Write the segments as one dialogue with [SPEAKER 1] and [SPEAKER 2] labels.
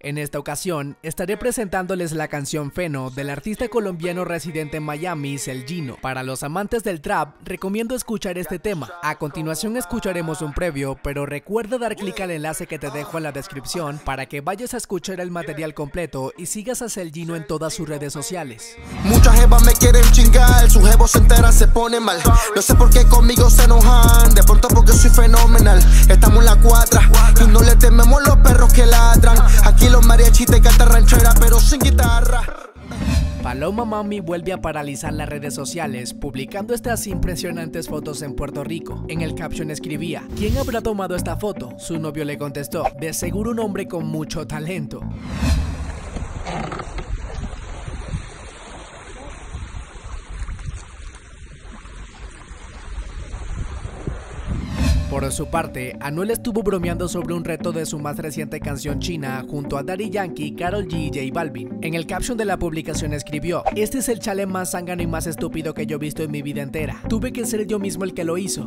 [SPEAKER 1] En esta ocasión, estaré presentándoles la canción Feno del artista colombiano residente en Miami, El Gino. Para los amantes del trap, recomiendo escuchar este tema. A continuación escucharemos un previo, pero recuerda dar clic al enlace que te dejo en la descripción para que vayas a escuchar el material completo y sigas a El Gino en todas sus redes sociales.
[SPEAKER 2] Muchas jevas me quieren chingar, sus jevos se enteran, se ponen mal. No sé por qué conmigo se enojan, de pronto porque soy fenomenal. Estamos en la cuadra y no le tememos los perros que ladran. Aquí los mariachis te cantan ranchera, pero sin guitarra.
[SPEAKER 1] Paloma Mami vuelve a paralizar las redes sociales, publicando estas impresionantes fotos en Puerto Rico. En el caption escribía: ¿quién habrá tomado esta foto? Su novio le contestó: de seguro un hombre con mucho talento. Por su parte, Anuel estuvo bromeando sobre un reto de su más reciente canción china junto a Daddy Yankee, Karol G y J Balvin. En el caption de la publicación escribió: este es el challenge más zángano y más estúpido que yo he visto en mi vida entera. Tuve que ser yo mismo el que lo hizo.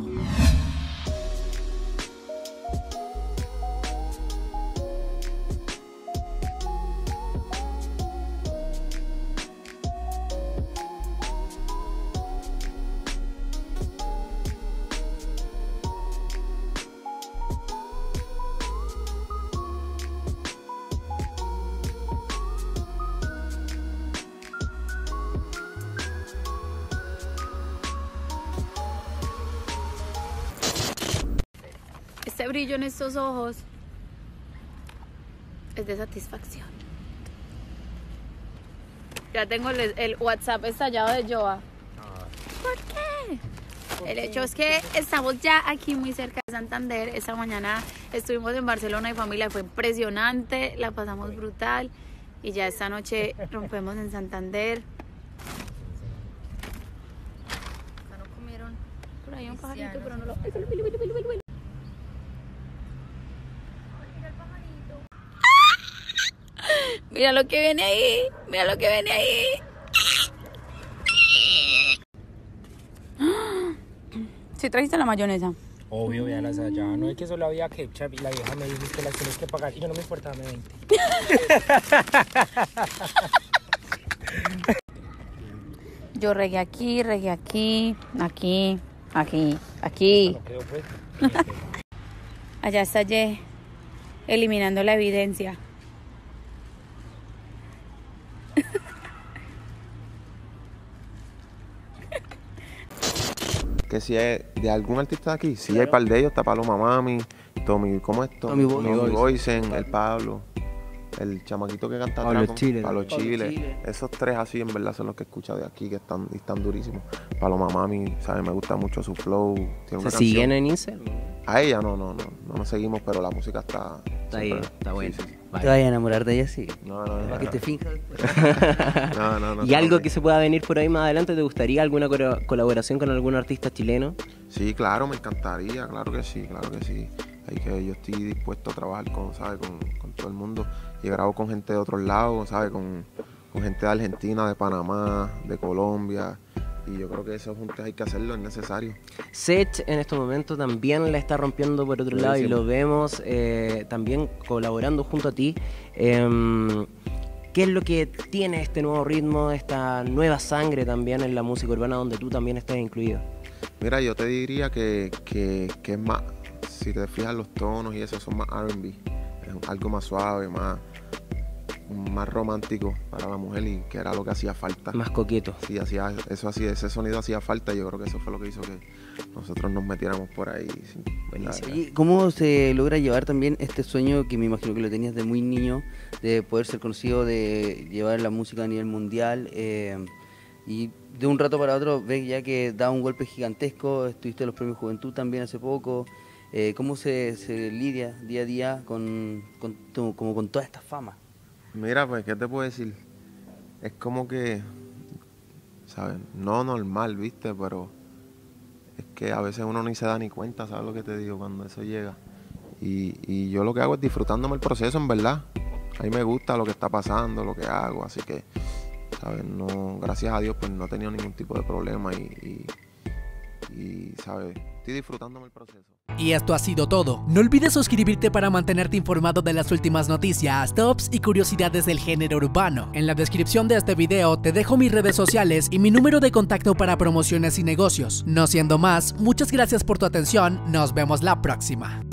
[SPEAKER 3] Este brillo en estos ojos es de satisfacción. Ya tengo el WhatsApp estallado de Joa. ¿Por qué? El hecho es que estamos ya aquí muy cerca de Santander. Esta mañana estuvimos en Barcelona y familia, fue impresionante, la pasamos brutal. Y ya esta noche rompemos en Santander. Acá no comieron. Por ahí un pajarito, pero no lo... Mira lo que viene ahí, mira lo que viene ahí. ¿Sí trajiste la mayonesa?
[SPEAKER 4] Obvio, ya las allá. No es que solo había ketchup y la vieja me dijo que las tienes que pagar y yo no me importa, dame 20.
[SPEAKER 3] Yo regué aquí, aquí.
[SPEAKER 4] Bueno, quedó pues.
[SPEAKER 3] Allá está Ye, eliminando la evidencia.
[SPEAKER 5] Que si es de algún artista de aquí, sí hay par de ellos, está Paloma Mami, Tommy, ¿cómo es? Tommy Boysen, el Pablo, el chamaquito que canta
[SPEAKER 6] Pablo
[SPEAKER 5] atrás,
[SPEAKER 6] Chile.
[SPEAKER 5] Pablo Chile. Esos tres así en verdad son los que he escuchado de aquí, que están durísimos. Paloma Mami, ¿sabes? Me gusta mucho su flow. Tiene una
[SPEAKER 6] ¿Se siguen
[SPEAKER 5] canción.
[SPEAKER 6] en Instagram?
[SPEAKER 5] A ella no nos seguimos, pero la música está
[SPEAKER 6] Bien, está buena.
[SPEAKER 5] Sí, sí.
[SPEAKER 6] ¿Te vas a enamorar de ella? Sí.
[SPEAKER 5] No.
[SPEAKER 6] Para que te finjas después.
[SPEAKER 5] No.
[SPEAKER 6] ¿Y algo que se pueda venir por ahí más adelante? ¿Te gustaría alguna colaboración con algún artista chileno?
[SPEAKER 5] Sí, claro, me encantaría, claro que sí. Yo estoy dispuesto a trabajar ¿sabes? Con todo el mundo. Y grabo con gente de otros lados, ¿sabes? Con gente de Argentina, de Panamá, de Colombia. Y yo creo que esos juntos hay que hacerlo, es necesario.
[SPEAKER 6] Sech en estos momentos también la está rompiendo por otro lado y lo vemos también colaborando junto a ti. ¿Qué es lo que tiene este nuevo ritmo, esta nueva sangre también en la música urbana donde tú también estás incluido?
[SPEAKER 5] Mira, yo te diría que es más, si te fijas los tonos y eso son más R&B, es algo más suave, más romántico para la mujer y que era lo que hacía falta.
[SPEAKER 6] Más coqueto.
[SPEAKER 5] Sí, ese sonido hacía falta y yo creo que eso fue lo que hizo que nosotros nos metiéramos por ahí. Sí,
[SPEAKER 6] buenísimo.
[SPEAKER 7] ¿Y cómo se logra llevar también este sueño que me imagino que lo tenías de muy niño, de poder ser conocido, de llevar la música a nivel mundial? Y de un rato para otro ves ya que da un golpe gigantesco, estuviste en los premios Juventud también hace poco. ¿Cómo se lidia día a día con toda esta fama?
[SPEAKER 5] Mira, pues, ¿qué te puedo decir? Es como que, ¿sabes? No normal, ¿viste? Pero es que a veces uno ni se da ni cuenta, ¿sabes lo que te digo? Cuando eso llega. Y yo lo que hago es disfrutándome el proceso, en verdad. A mí me gusta lo que está pasando, lo que hago, así que, ¿sabes? No, gracias a Dios, pues no he tenido ningún tipo de problema y ¿sabes? estoy disfrutándome el proceso.
[SPEAKER 1] Y esto ha sido todo. No olvides suscribirte para mantenerte informado de las últimas noticias, tops y curiosidades del género urbano. En la descripción de este video te dejo mis redes sociales y mi número de contacto para promociones y negocios. No siendo más, muchas gracias por tu atención, nos vemos la próxima.